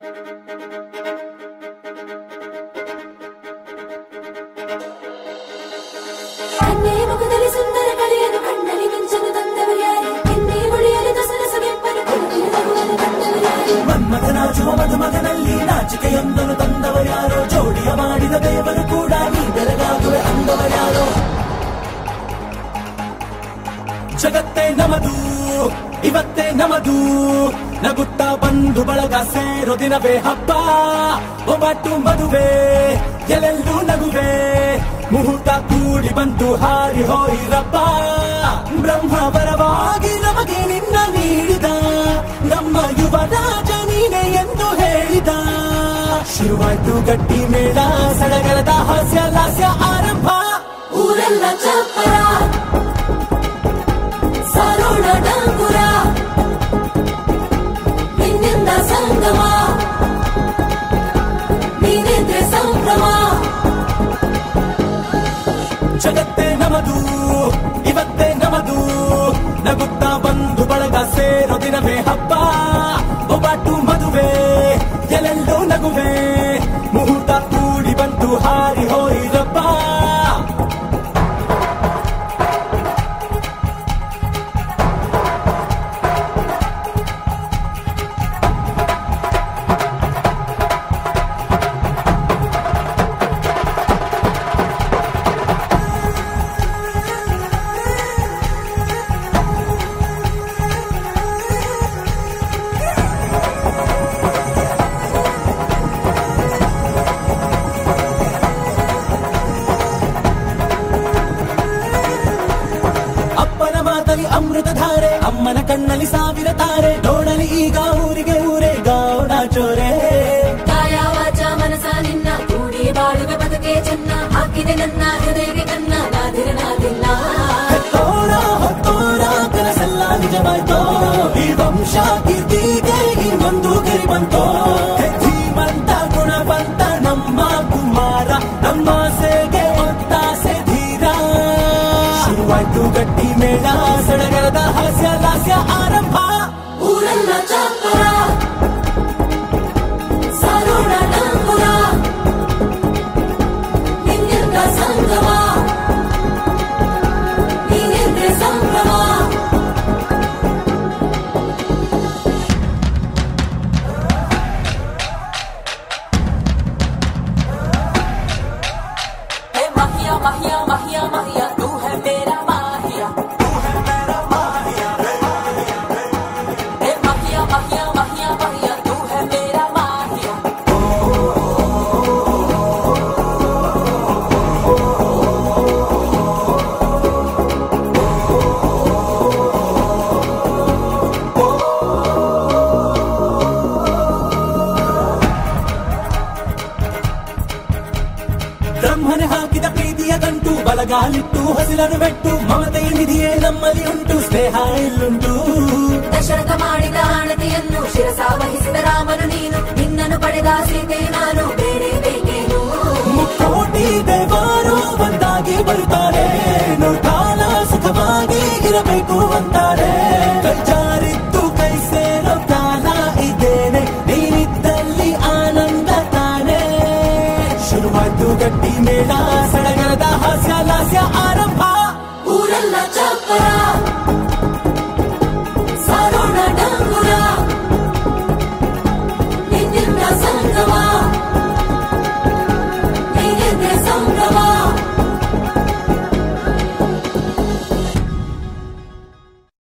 ಮನ್ಮಥನಾಚುವ ಮಧುಮಗನಲ್ಲಿ ನಾಚಿಕೆಯೊಂದನ್ನು ತಂದವರ್ಯಾರೋ, ಜೋಡಿಯ ಮಾಡಿದ ದೇವರು ಕೂಡ ನೀ ಬೆರಗಾಗುವೆ ಅಂದವರ್ಯಾರೋ. ಜಗತ್ತೇ ನಮದು ಇವತ್ತೇ ನಮದು, ನಗುತ್ತಾ ಬಂದು ಬಳಗ ಸೇರೋ ದಿನವೇ ಹಬ್ಬ. ಒಬ್ಬಟ್ಟು ಮದುವೆ ಎಲ್ಲೆಲ್ಲೂ ನಗುವೆ, ಮುಹೂರ್ತ ಕೂಡಿ ಬಂತು ಹಾರಿ ಹೋಯಿರಪ್ಪ. ಬ್ರಹ್ಮ ವರವಾಗಿ ನಮಗೆ ನಿನ್ನ ನೀಡಿದ, ನಮ್ಮ ಯುವರಾಜ ನೀನೆ ಎಂದು ಹೇಳಿದ. ಶುರುವಾಯ್ತು ಗಟ್ಟಿ ಮೇಳ, ಸಡಗರದ ಹಾಸ್ಯ ಲಾಸ್ಯ ಆರಂಭ. ಊರೆಲ್ಲ ಚಪ್ಪರ ಸಾರೋಣ ಡಂಗುರ, ನಿನ್ನಿಂದ ಸಂಗಮ ನೀನೆಂದ್ರೆ ಸಂಭ್ರಮ. ಜಗತ್ತೇ ನಮದು ಇವತ್ತೇ ನಮದು, ನಗುತ್ತಾ ಬಂದು ಬಳಗ ಸೇರೋ ದಿನವೇ ಹಬ್ಬ. ಒಬ್ಬಟ್ಟು ಮದುವೆ ಎಲ್ಲೆಲ್ಲೂ ನಗುವೆ, ಮುಹೂರ್ತ ಕೂಡಿ ಬಂತು ಹಾರಿ ಹೋಯಿರಪ್ಪ. ಅಮೃತಧಾರೆ ಅಮ್ಮನ ಕಣ್ಣಲ್ಲಿ ಸಾವಿರ ತಾರೆ, ನೋಡಲಿ ಈಗ ಊರಿಗೆ ಊರೇ ಗೌಡ ಚೋರೆ. ಕಾಯ ವಾಚ ಮನಸ ನಿನ್ನ ಕೂಡಿ ಬಾಳುವೆ ಬದುಕೆ ಚೆನ್ನ, ಹಾಕಿದೆ ನನ್ನ ಹೃದಯಕ್ಕೆ ಕನ್ನ ನಾದಿರನಾದಿಲ್ಲ. ಹೆತ್ತೋರ ಹೊತ್ತೋರ ಕನಸೆಲ್ಲ ನಿಜವಾಯ್ತೋ, ಈ ವಂಶ ಕೀರ್ತಿಗೆ ಇನ್ನೊಂದು ಗಿರಿ ಬಂತೋ. ಧೀಮಂತ ಗುಣವಂತ ನಮ್ಮ ಕುಮಾರ, ನಮ್ಮ ಸೇಗೆ ಒತ್ತಾಸೆ ಧೀರ. ಶುರುವಾಯ್ತು ಗಟ್ಟಿ ಮೇಳ, ಸಡಗರದ ಹಾಸ್ಯ ಲಾಸ್ಯ ಆರಂಭ. ಊರೆಲ್ಲ ಚಪ್ಪರ ಸಾರೋಣ ಡಂಗುರ, ನಿನ್ನಿಂದ ಸಂಗಮ ನೀನೆಂದ್ರೆ ಸಂಭ್ರಮ. ಹೇ ಮಹಿಯಾ ಮಹಿಯಾ ಮಹಿಯಾ ಮಹಿಯಾ, ತೂ ಹೈ ಮೇರಾ ಮಾಹಿಯಾ. Mahia, Mahia, Mahia, tu hai mera Mahia. ಬ್ರಹ್ಮನೆ ಹಾಕಿದ ಪ್ರೀತಿಯ ಗಂಟು, ಬಲಗಾಲಿಟ್ಟು ಹಸಿರನ್ನು ಬೆಟ್ಟು, ಮಮತೆಯ ನಿಧಿಯೇ ನಮ್ಮಲ್ಲಿ ಉಂಟು, ಸ್ನೇಹ ಇಲ್ಲುಂಟು. ದಶರಥ ಮಾಡಿದ ಆಣತಿಯನ್ನು ಶಿರಸ ವಹಿಸಿದ ರಾಮನು ನೀನು, ನಿನ್ನನ್ನು ಪಡೆದ ಸೀತೆ ನಾನು, ಬೇರೆ ಬೇಕೇನು. ಮುಕ್ಕೋಟಿ ದೇವರು ಒಂದಾಗಿ ಬರುತ್ತಾರೆ, ಕಾಲ ಸುಖವಾಗಿ ಇರಬೇಕು ಅಂತಾರೆ. ಕೈ ಜಾರಿದ್ದು ಕೈ ಸೇರೋ ಕಾಲ ಇದೇನೆ, ನೀನಿದ್ದಲ್ಲಿ ಆನಂದ ತಾನೆ. ಶುರುವಾಯ್ತು ಗಟ್ಟಿ ಮೇಳ, ಸಡಗರದ ಹಾಸ್ಯ ಲಾಸ್ಯ ಆರಂಭ. ಊರೆಲ್ಲ ಚಪ್ಪರ